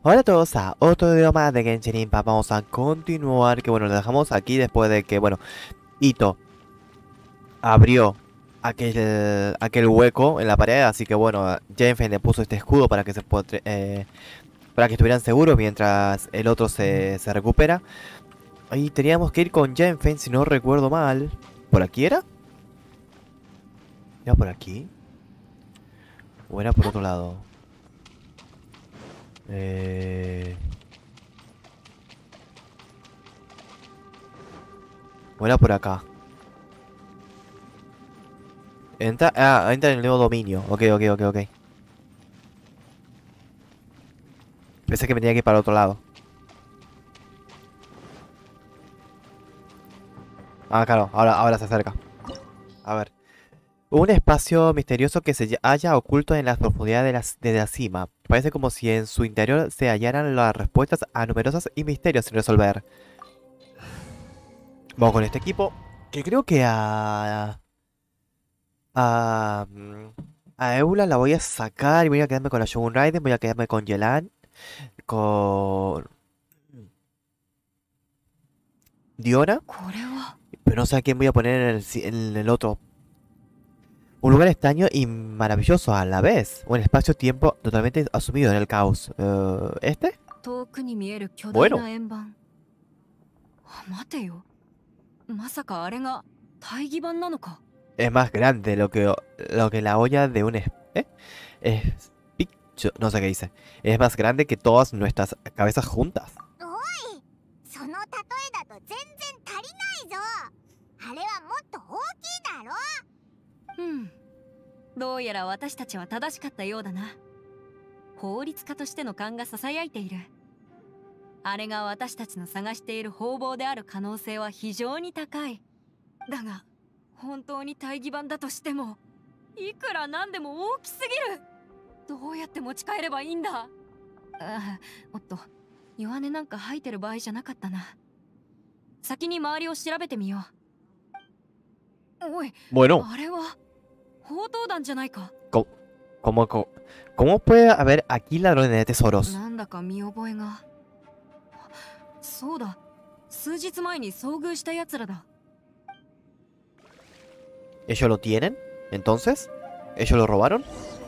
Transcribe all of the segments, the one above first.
Hola a todos a otro video más de Genshin Impact. Vamos a continuar, que bueno, lo dejamos aquí después de que, bueno, Ito abrió aquel hueco en la pared, así que bueno, Jenfen le puso este escudo para que para que estuvieran seguros mientras el otro se recupera. Ahí teníamos que ir con Jenfen, si no recuerdo mal. ¿Por aquí era? ¿Era por aquí? ¿O era por otro lado? Eh... ¿O era por acá? Entra en el nuevo dominio. Ok. Pensé que me tenía que ir para el otro lado. Ah, claro, ahora se acerca. A ver. Un espacio misterioso que se halla oculto en las profundidades de la cima. Parece como si en su interior se hallaran las respuestas a numerosos y misterios sin resolver. Vamos con este equipo. Que creo que a... mm, a Eula la voy a sacar y voy a quedarme con la Shogun Raiden. Voy a quedarme con Yelan. Con... Diona. これは Pero no sé a quién voy a poner en el otro. Un lugar extraño y maravilloso a la vez. Un espacio-tiempo totalmente asumido en el caos. ¿Este? 遠くに見える巨大 Bueno. な円盤。待てよ。まさかあれが大義版なのか。 Es más grande lo que la olla de un... ¿Eh? Es... No sé qué dice. Es más grande que todas nuestras cabezas juntas. おい、その例えだと全然足りないぞ。あれはもっと大きいだろ。 うん。どうやら私たちは正しかったようだな。法律家としての勘がささやいている。あれが私たちの探している方々である可能性は非常に高い。だが、本当に大義版だとしても、いくらなんでも大きすぎる。どうやって持ち帰ればいいんだ。おっと、弱音なんか吐いてる場合じゃなかったな。先に周りを調べてみよう。おい、 Bueno, あれは宝刀弾じゃないか。 ¿cómo puede haber aquí ladrones de tesoros? なんだか見覚えが。そうだ、数日前に遭遇した奴らだ。 ¿Ellos lo tienen? ¿Entonces? ¿Ellos lo robaron?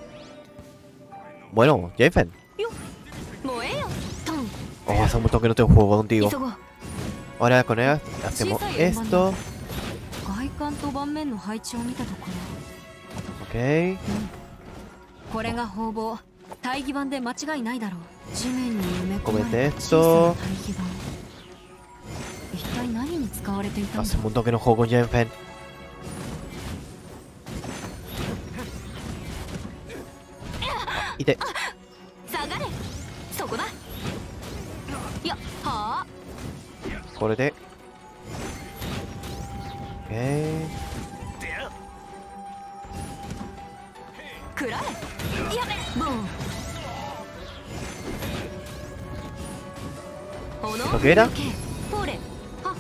Bueno, Jenfen. よっ、もうええよ。トン。 Oh, hace un montón que no tengo un juego contigo. 急ごう。 Ahora con él hacemos esto. 外観と盤面の配置を見たところ。 Ok. これが方々。大義版で間違いないだろう。地面に埋め込ま Comete れた小 esto. さな大義版。一体何に使われていたんだ。 Hace un montón que no juego con Jenfen. いて。 下がれ。そこだ。いや、はあ。 これで。OK。 くらえ。やべ。ボン。 ¿Lo que era? ほれ。は。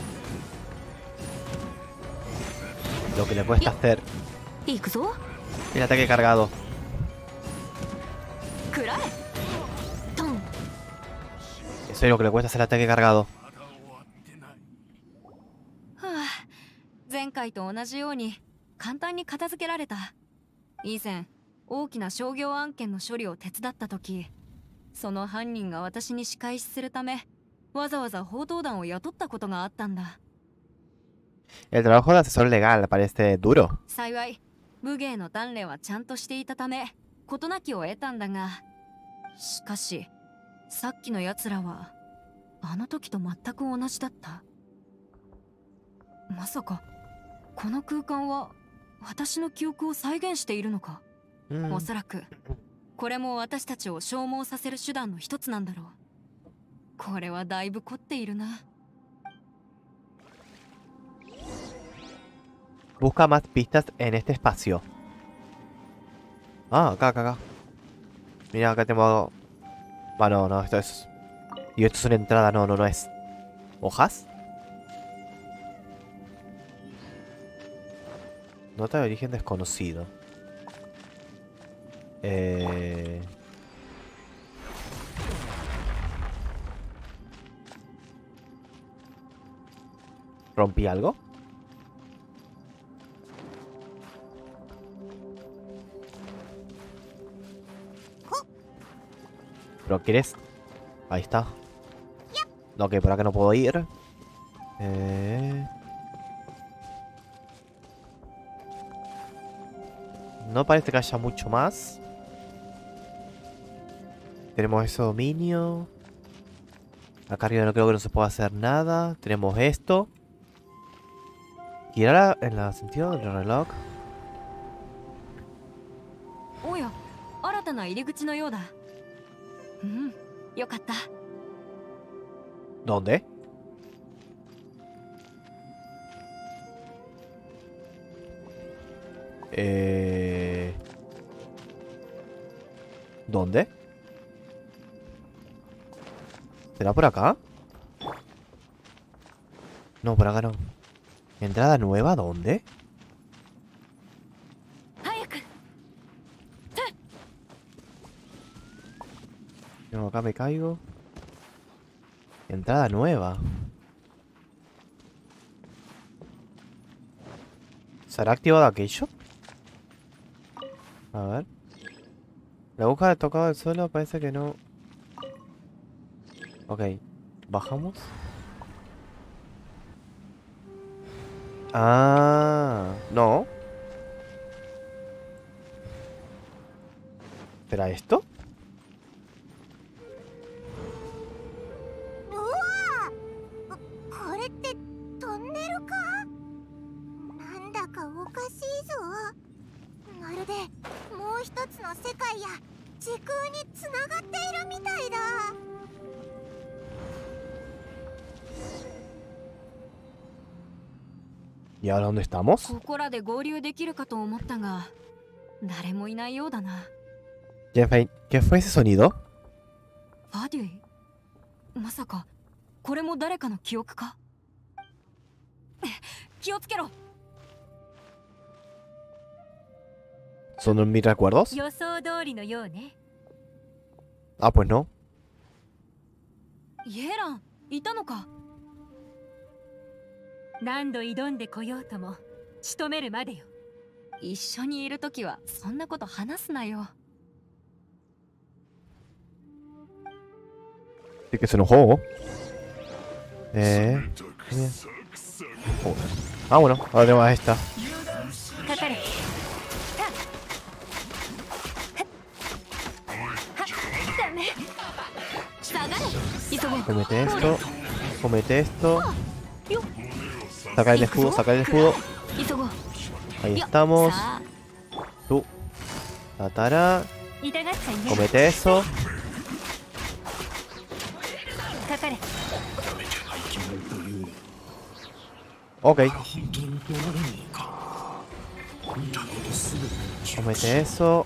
Lo que le cuesta hacer. 行くぞ。 El ataque cargado. くらえ。トン。 Eso es lo que le cuesta hacer el ataque cargado. はあ、前回と同じように簡単に片付けられた。以前大きな商業案件の処理を手伝った時、その犯人が私に仕返しするためわざわざ宝刀弾を雇ったことがあったんだ。 El trabajo de asesor legal parece duro. 幸い武芸の鍛錬はちゃんとしていたため事なきを得たんだが、しかしさっきのやつらはあの時と全く同じだった。まさかこの空間は私の記憶を再現しているのか。おそらくこれも私たちを消耗させる手段の一つなんだろう。これはだいぶ凝っているな。 Busca más pistas en este espacio. Ah, acá. Mira, acá tengo... Ah, no, esto es... Y esto es una entrada, no es. ¿Hojas? Nota de origen desconocido. ¿Rompí algo? ¿Pero quieres? Ahí está. Ok, por acá no puedo ir. No parece que haya mucho más. Tenemos ese dominio. Acá arriba no creo que no se pueda hacer nada. Tenemos esto. Y ahora en el sentido del reloj. おや、新たな入り口のようだ。うん、よかった。 ¿Dónde? ¿Dónde? ¿Será por acá? No, por acá no. ¿Entrada nueva? ¿Dónde? 早く。 No, acá me caigo. Entrada nueva. ¿Será activado aquello? A ver. La aguja de tocado del suelo parece que no. Ok. Bajamos. Ah, no. ¿Será esto? うわこれってトンネルか。なんだかおかしいぞ。まるでもう一つの世界や時空につながっているみたいだ。 ¿Y ahora dónde estamos? ここらで合流できるかと思ったが、誰もいないようだな。 ¿Qué fue ese sonido? ファデュイ、まさかこれも誰かの記憶か。気をつけろ。 ¿Son mis recuerdos? 予想通りのようね。 Ah, pues no. イエラン、いたのか。何度挑んでこようとも仕留めるまでよ。一緒にいるときはそんなこと話すなよ。 Sí que es un juego. Ah, bueno, ahora tenemos a esta. かかれ。ダメ。下がれ。急ごう。 Comete esto. Comete esto. Saca el escudo, saca el escudo. 急ごう。 Ahí estamos. さあ Tú. Tatara. 痛がっちゃいね。 Comete eso. かかれ。 Ok. Comete eso.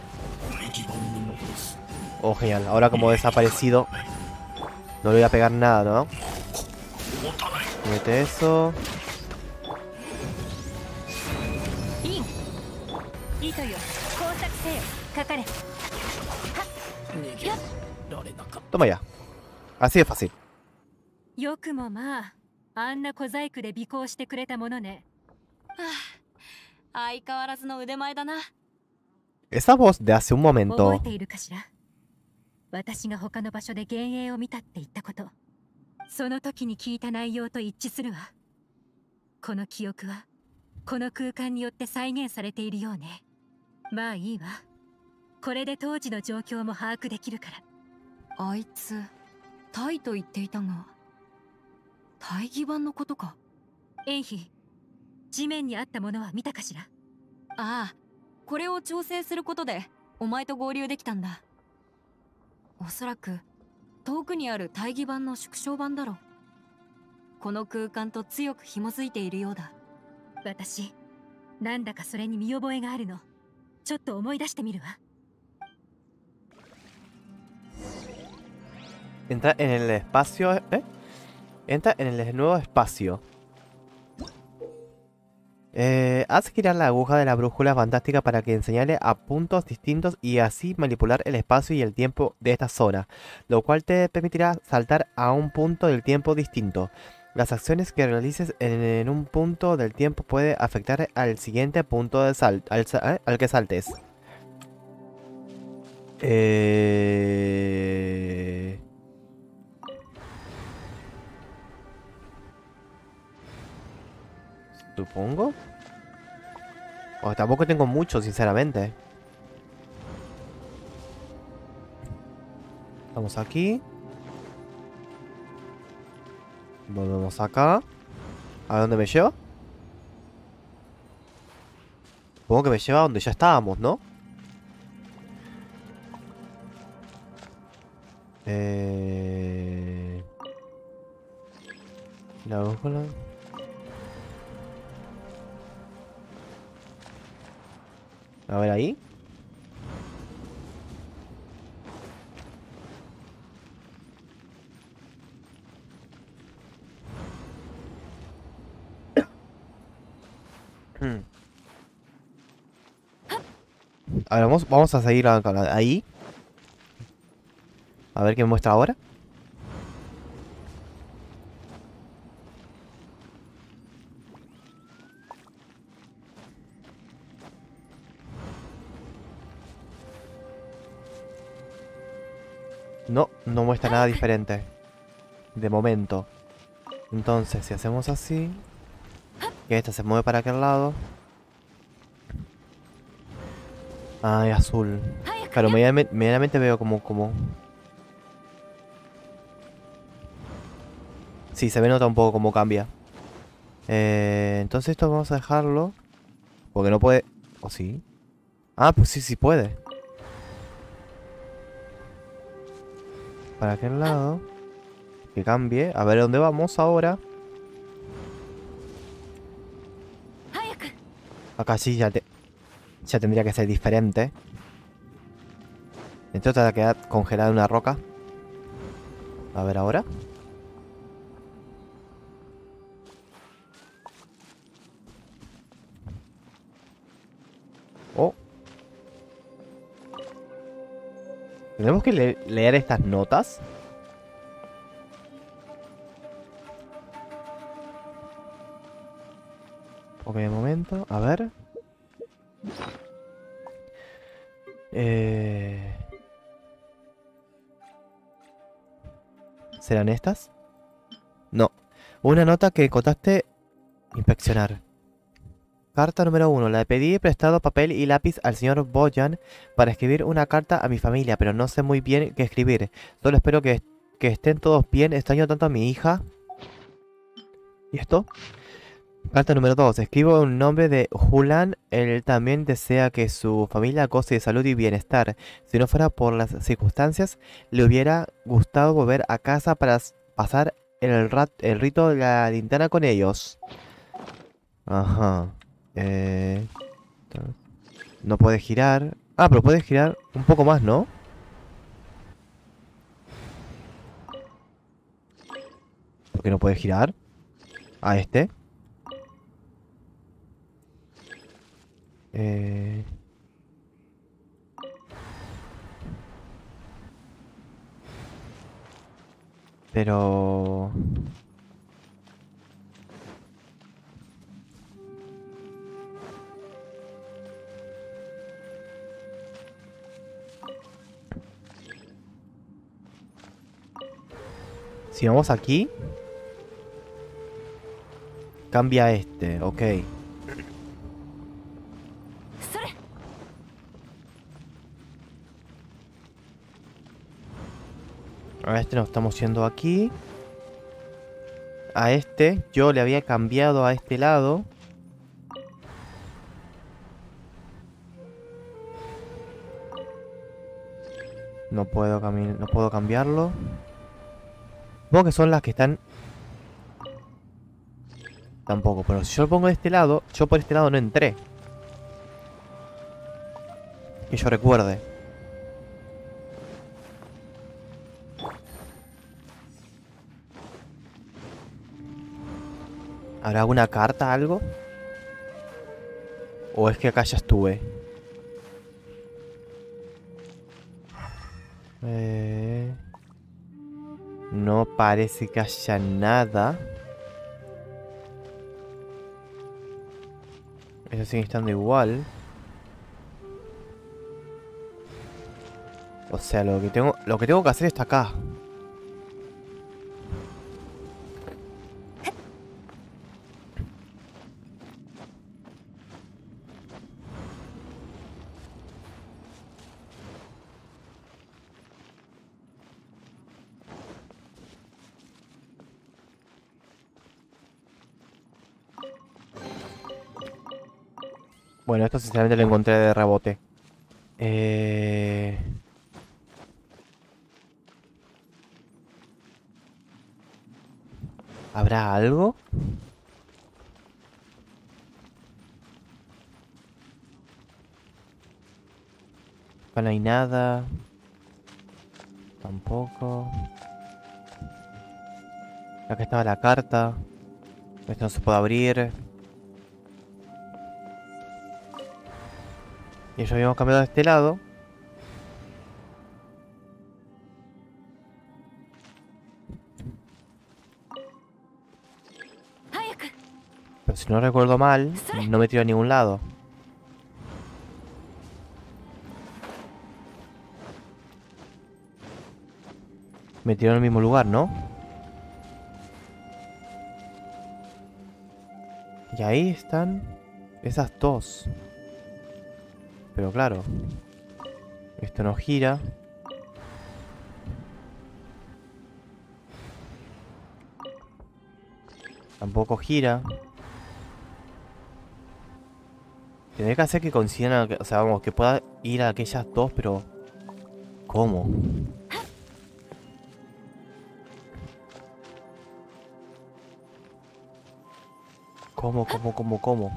Oh, genial. Ahora como ha desaparecido, no le voy a pegar nada, ¿no? Comete eso. いい。糸よ、工作せよ。かかれ。 Toma ya. Así de fácil. よくもまあ、あんな小細工で尾行してくれたものね。はあ、相変わらずの腕前だな。 Esa voz de hace un 覚 momento. えているかしら。私が他の場所で幻影を見たって言ったこと、その時に聞いた内容と一致するわ。この記憶はこの空間によって再現されているようね。まあいいわ。これで当時の状況も把握できるから。あいつタイと言っていたが、大義版のことか。エンヒ、地面にあったものは見たかしら。ああ、これを調整することでお前と合流できたんだ。おそらく遠くにある大義版の縮小版だろう。この空間と強く紐づいているようだ。私、なんだかそれに見覚えがあるの。ちょっと思い出してみるわ。 Entra en el espacio. Entra en el nuevo espacio. Haz girar la aguja de la brújula fantástica para que señale a puntos distintos y así manipular el espacio y el tiempo de esta zona, lo cual te permitirá saltar a un punto del tiempo distinto. Las acciones que realices en un punto del tiempo puede afectar al siguiente punto de al que saltes. Eh... Supongo. O tampoco tengo mucho, sinceramente. Estamos aquí. Volvemos acá. ¿A dónde me lleva? Supongo que me lleva a donde ya estábamos, ¿no? La brújula. A ver ahí. A ver, vamos a seguir ahí. A ver qué me muestra ahora. No, no muestra nada diferente. De momento. Entonces, si hacemos así... Que esta se mueve para aquel lado. Ay, azul. Claro, medianamente veo como... Sí, se ve nota un poco cómo cambia. Entonces esto vamos a dejarlo. Porque no puede... ¿O sí? Ah, pues sí, sí puede. Para aquel lado. Que cambie. A ver dónde vamos ahora. Acá sí ya tendría que ser diferente. Entonces te va a quedar congelada en una roca. A ver ahora. Oh. Tenemos que leer estas notas. Ok, de momento. A ver. ¿Serán estas? No. Una nota que contaste inspeccionar. Carta número 1. Le pedí prestado papel y lápiz al señor Boyan para escribir una carta a mi familia, pero no sé muy bien qué escribir. Solo espero que estén todos bien. Extraño tanto a mi hija. ¿Y esto? Carta número 2. Escribo un nombre de Julián. Él también desea que su familia goce de salud y bienestar. Si no fuera por las circunstancias, le hubiera gustado volver a casa para pasar el rito de la linterna con ellos. Ajá. No puede girar. Ah, pero puede girar un poco más, ¿no? ¿Por qué no puede girar? A este. Pero... Si vamos aquí... Cambia este, ok. A este nos estamos yendo aquí. A este, yo le había cambiado a este lado. No puedo cambiarlo. Supongo que son las que están... Tampoco, pero si yo lo pongo de este lado, yo por este lado no entré. Que yo recuerde. ¿Habrá alguna carta, algo? ¿O es que acá ya estuve? No parece que haya nada. Estos siguen estando igual. O sea, lo que tengo que hacer está acá. Bueno, esto sinceramente lo encontré de rebote. ¿Habrá algo? Acá no hay nada. Tampoco. Acá estaba la carta. Esto no se puede abrir. Y eso habíamos cambiado de este lado. Pero si no recuerdo mal, no me tiró a ningún lado. Me tiró en el mismo lugar, ¿no? Y ahí están esas dos. Pero claro, esto no gira. Tampoco gira. Tendré que hacer que coincidan, o sea, vamos, que pueda ir a aquellas dos, pero... ¿Cómo? ¿Cómo?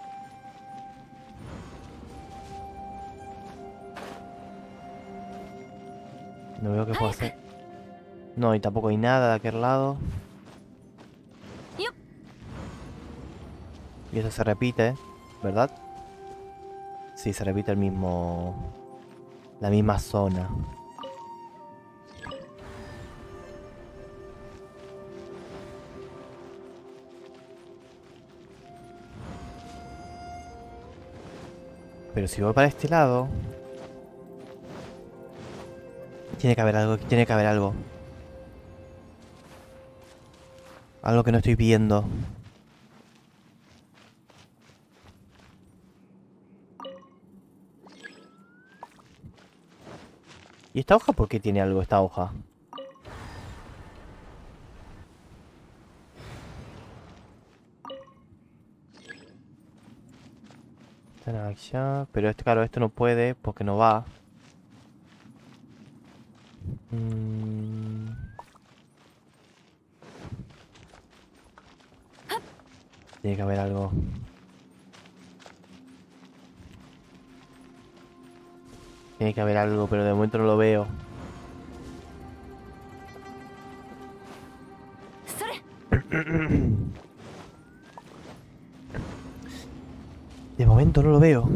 No veo qué puedo hacer. No, y tampoco hay nada de aquel lado. Y eso se repite, ¿verdad? Sí, se repite el mismo... La misma zona. Pero si voy para este lado... Tiene que haber algo, tiene que haber algo. Algo que no estoy viendo. ¿Y esta hoja por qué tiene algo esta hoja? Están allá. Pero este, claro, esto no puede porque no va. Tiene que haber algo. Tiene que haber algo, pero de momento no lo veo. De momento no lo veo.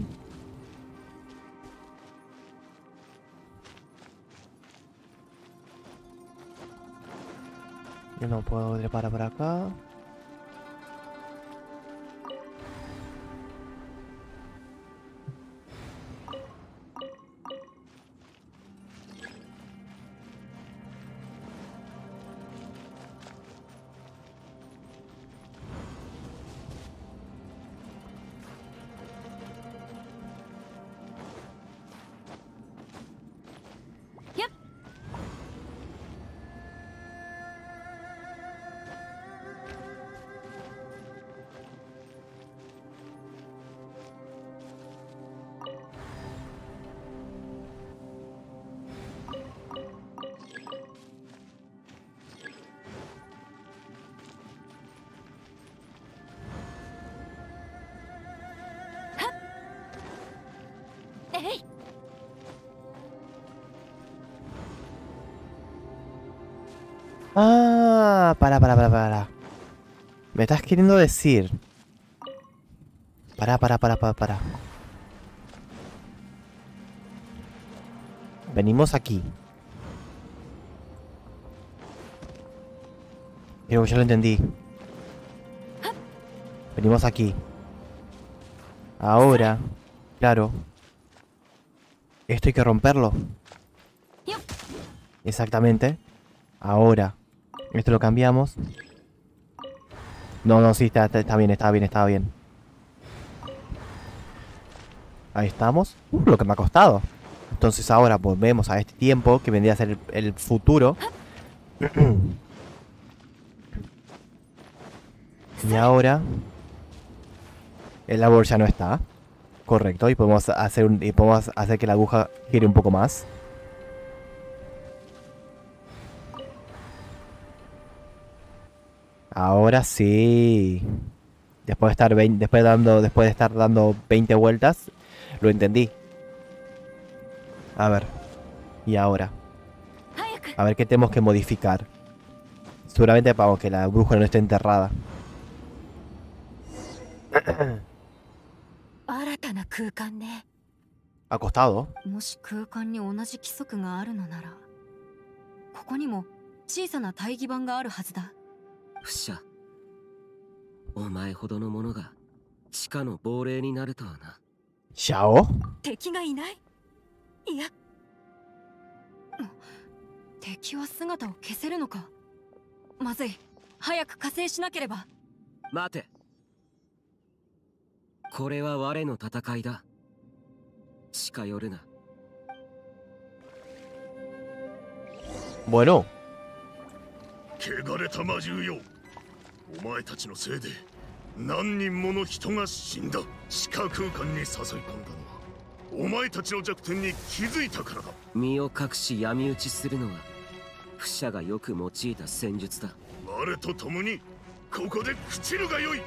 Yo no puedo trepar por acá. Ah, para. Me estás queriendo decir. Para. Venimos aquí. Creo que ya lo entendí. Venimos aquí. Ahora, claro. Esto hay que romperlo. Exactamente. Ahora. Esto lo cambiamos. No, no, sí, está bien, está bien, está bien. Ahí estamos. Lo que me ha costado. Entonces ahora volvemos a este tiempo, que vendría a ser el futuro. Y ahora el árbol ya no está. Correcto. Y podemos hacer que la aguja gire un poco más. Ahora sí. Después de estar dando 20 vueltas, lo entendí. A ver. Y ahora. A ver qué tenemos que modificar. Seguramente para que la brújula no esté enterrada. 新たな空間ね。 Ha costado. もし空間に同じ規則があるのなら、ここにも小さな大義板があるはずだ。 不赦。お前ほどの者が地下の亡霊になるとはな。 ¿Xiao? 敵がいない。いや、敵は姿を消せるのか。まずい、早く加勢しなければ。 待て。これは我の戦いだ。近寄るな。 Bueno. 汚れた魔獣よ、お前たちのせいで何人もの人が死んだ。地下空間に誘い込んだのはお前たちの弱点に気づいたからだ。 身を隠し闇討ちするのは不赦がよく用いた戦術だ。 我と共にここで朽ちるがよい。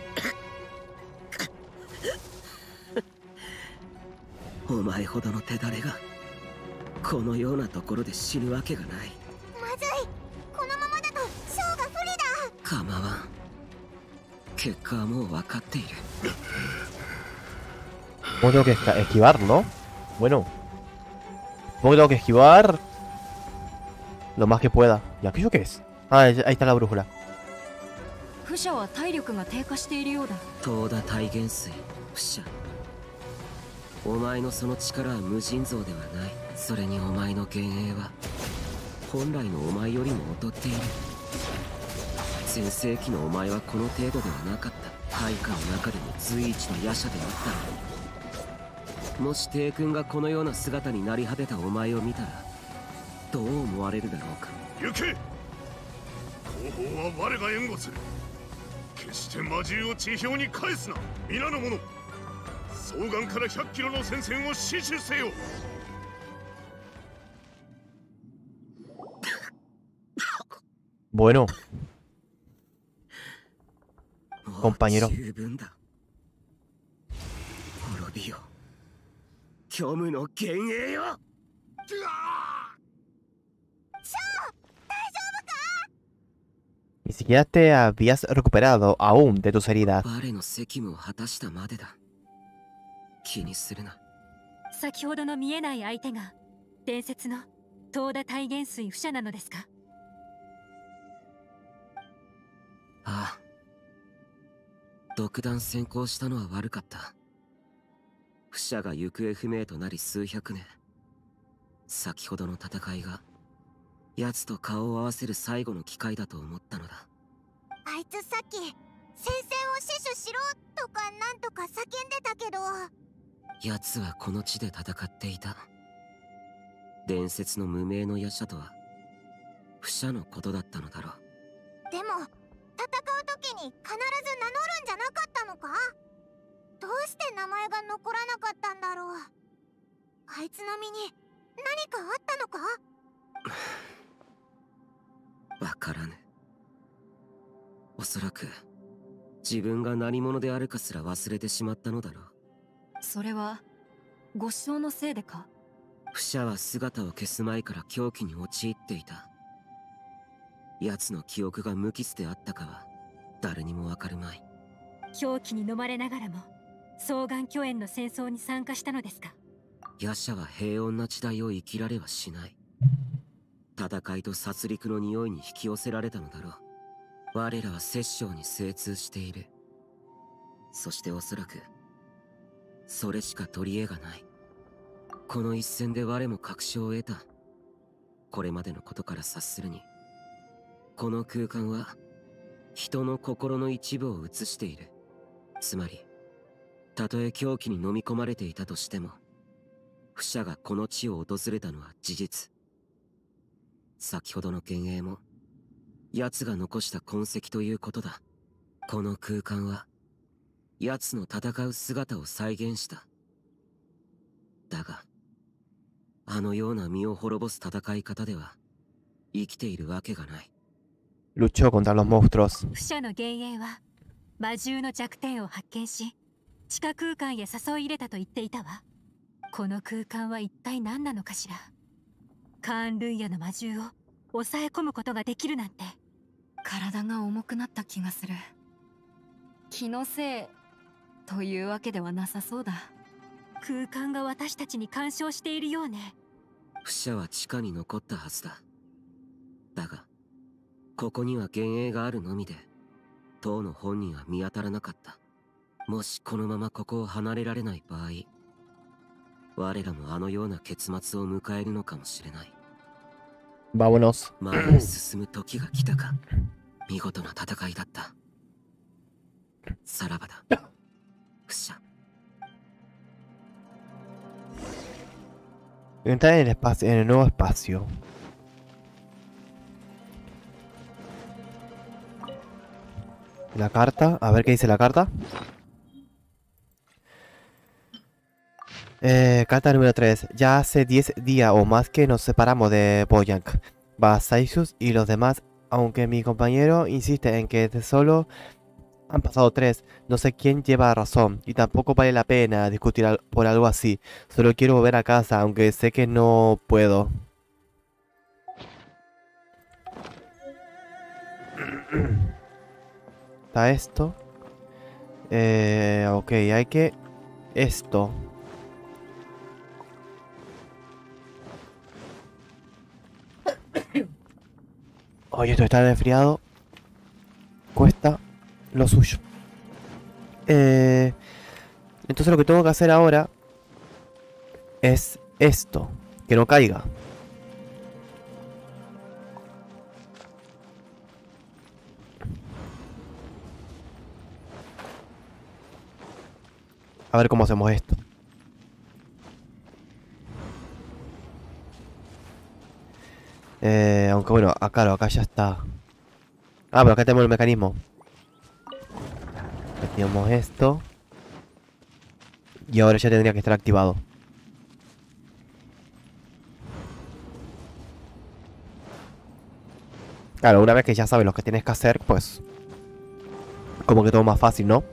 お前ほどの手だれがこのようなところで死ぬわけがない。 まずい、このままだとショーが不利だ。 構わん。結果はもう分かっている。 ¿Cómo tengo que esquivarlo? Bueno. ¿Cómo tengo que esquivar? Lo más que pueda. ¿Y aquello qué es? Ah, ahí está la brújula. 不赦は体力が低下しているようだ。 東田体元帥不赦。お前のその力は無尽蔵ではない。それにお前の幻影は本来のお前よりも劣っている。全盛期のお前はこの程度ではなかった。配下の中でも随一の夜叉であった。もし帝君がこのような姿になり果てたお前を見たらどう思われるだろうか。 行け。後方は我が援護する。決して魔獣を地表に返すな。皆の者、双眼から100キロの戦線を死守せよ。 Bueno. Compañero. 十分だ。滅びよ。虚無の幻影よ。 Ni siquiera te habías recuperado aún de tus heridas. 我の責務を果たしたまでだ。気にするな。 先ほどの見えない相手が伝説の東田体元帥不赦なのですか。 ああ。独断専行したのは悪かった。不赦が行方不明となり数百年。先ほどの戦いが奴と顔を合わせる最後の機会だと思ったのだ。 あいつさっき戦線を死守しろとかなんとか叫んでたけど、 奴はこの地で戦っていた。伝説の無名の夜叉とは不赦のことだったのだろう。 でも戦う時に必ず名乗るんじゃなかったのか。どうして名前が残らなかったんだろう。あいつの身に何かあったのか。 わからぬ。おそらく自分が何者であるかすら忘れてしまったのだろう。 それはご師匠のせいでか。 不赦は姿を消す前から狂気に陥っていた。奴の記憶が無傷であったかは誰にもわかるまい。 狂気に飲まれながらも双眼巨炎の戦争に参加したのですか。 夜叉は平穏な時代を生きられはしない。戦いと殺戮の匂いに引き寄せられたのだろう。我らは殺生に精通している。そしておそらくそれしか取り柄がない。この一戦で我も確証を得た。これまでのことから察するに、この空間は人の心の一部を映している。つまり、たとえ狂気に飲み込まれていたとしても、不者がこの地を訪れたのは事実。先ほどの幻影も奴が残した痕跡ということだ。この空間は奴の戦う姿を再現した。だがあのような身を滅ぼす戦い方では生きているわけがない。 Luchó contra los monstruos. 不者の幻影は魔獣の弱点を発見し、地下空間へ誘い入れたと言っていたわ。この空間は一体何なのかしら。カーン・ルイヤの魔獣を抑え込むことができるなんて。体が重くなった気がする。気のせいというわけではなさそうだ。空間が私たちに干渉しているようね。 不者は地下に残ったはずだ。だがここには幻影があるのみで、当の本人は見当たらなかった。もしこのままここを離れられない場合、我らもあのような結末を迎えるのかもしれない。 Vámonos. 前へ進む時が来たか。見事な戦いだった。さらばだ、不者。 Entrar en el espacio, en el nuevo espacio. La carta, a ver qué dice la carta. Carta número 3. Ya hace 10 días o más que nos separamos de Boyank, Basaishus y los demás, aunque mi compañero insiste en que de solo han pasado 3. No sé quién lleva razón y tampoco vale la pena discutir por algo así. Solo quiero volver a casa, aunque sé que no puedo. Está esto. Ok, hay que... Esto. Oye, esto está resfriado. Cuesta lo suyo. Entonces lo que tengo que hacer ahora es esto. Que no caiga. A ver cómo hacemos esto. Aunque bueno, claro, acá ya está. Ah, pero acá tenemos el mecanismo. Metíamos esto. Y ahora ya tendría que estar activado. Claro, una vez que ya sabes lo que tienes que hacer, pues... Como que todo más fácil, ¿no?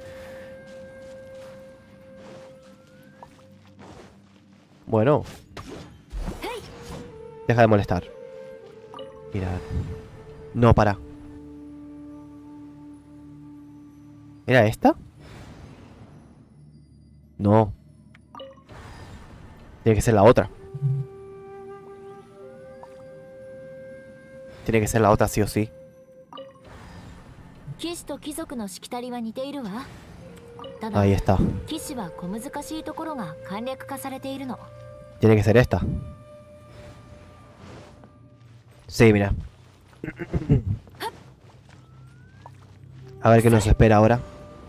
Bueno. Deja de molestar. Mira. No, para. ¿Era esta? No. Tiene que ser la otra. Tiene que ser la otra sí o sí. 騎士と貴族のしきたりは似ているわ。ただ Ahí está. 騎士は小難しいところが簡略化されているの。 Tiene que ser esta. Sí, mira. A ver qué nos espera ahora.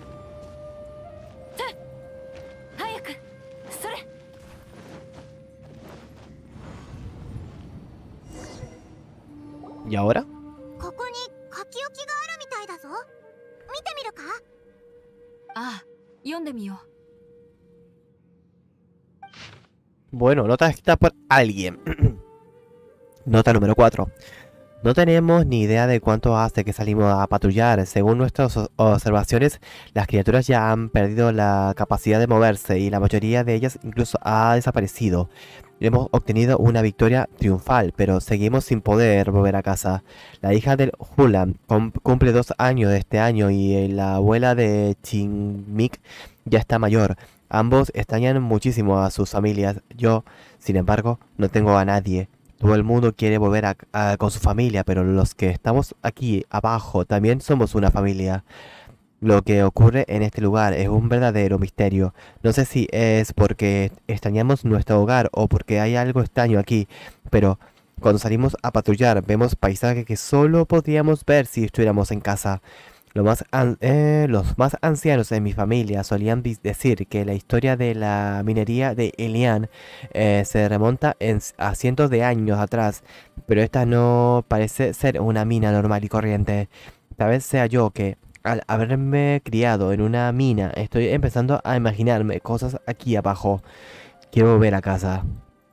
早くそれ。 ¿Y ahora? ここに書き置きがあるみたいだぞ。見てみるか。 ああ、読んでみよう。 Bueno, nota escrita por alguien. Nota número 4. No tenemos ni idea de cuánto hace que salimos a patrullar. Según nuestras observaciones, las criaturas ya han perdido la capacidad de moverse y la mayoría de ellas incluso ha desaparecido. Hemos obtenido una victoria triunfal, pero seguimos sin poder volver a casa. La hija del Hulan cumple 2 años de este año y la abuela de Chinmik ya está mayor. Ambos extrañan muchísimo a sus familias. Yo, sin embargo, no tengo a nadie. Todo el mundo quiere volver con su familia, pero los que estamos aquí abajo también somos una familia. Lo que ocurre en este lugar es un verdadero misterio. No sé si es porque extrañamos nuestro hogar o porque hay algo extraño aquí, pero cuando salimos a patrullar vemos paisajes que solo podríamos ver si estuviéramos en casa. Los más ancianos de mi familia solían decir que la historia de la minería de Elian se remonta a cientos de años atrás, pero esta no parece ser una mina normal y corriente. Tal vez sea yo que, al haberme criado en una mina, estoy empezando a imaginarme cosas aquí abajo. Quiero volver a casa.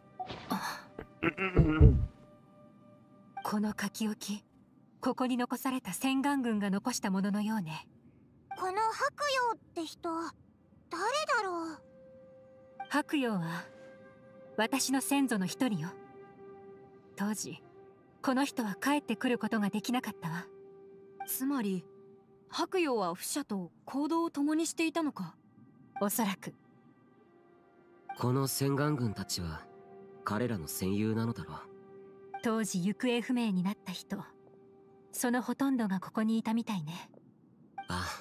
この書き置き、ここに残された洗顔軍が残したもののようね。 この白陽って人、誰だろう。 白陽は私の先祖の一人よ。当時この人は帰ってくることができなかったわ。つまり白陽は不死者と行動を共にしていたのか。おそらく。 この洗顔軍たちは彼らの戦友なのだろう。 当時行方不明になった人、そのほとんどがここにいたみたいね。 ああ、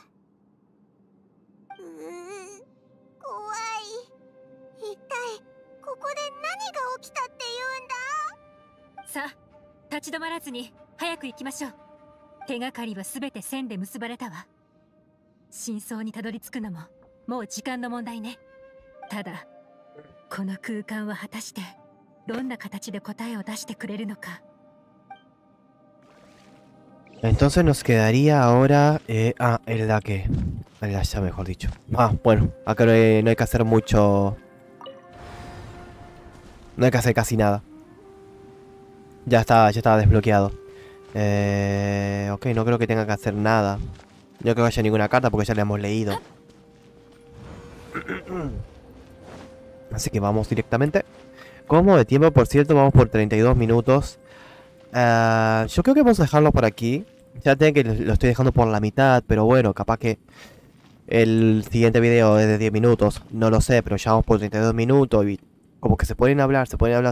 怖い。一体ここで何が起きたって言うんだ。 さあ、立ち止まらずに早く行きましょう。手がかりは全て線で結ばれたわ。真相にたどり着くのももう時間の問題ね。ただこの空間は果たしてどんな形で答えを出してくれるのか。 Entonces nos quedaría ahora... el daque. El dash, mejor dicho. Bueno, acá no hay que hacer mucho... No hay que hacer casi nada. Ya está desbloqueado. Ok, no creo que tenga que hacer nada. No creo que haya ninguna carta porque ya la hemos leído. Así que vamos directamente. Como de tiempo, por cierto, vamos por 32 minutos. Yo creo que vamos a dejarlo por aquí. Ya tengo que lo estoy dejando por la mitad, pero bueno, capaz que el siguiente video es de 10 minutos. No lo sé, pero ya vamos por 32 minutos y como que se pueden hablar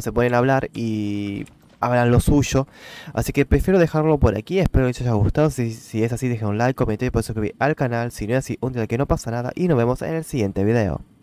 y hablan lo suyo. Así que prefiero dejarlo por aquí. Espero que les haya gustado. Si es así, dejen un like, comenten y pueden suscribir al canal. Si no es así, un día que no pasa nada y nos vemos en el siguiente video.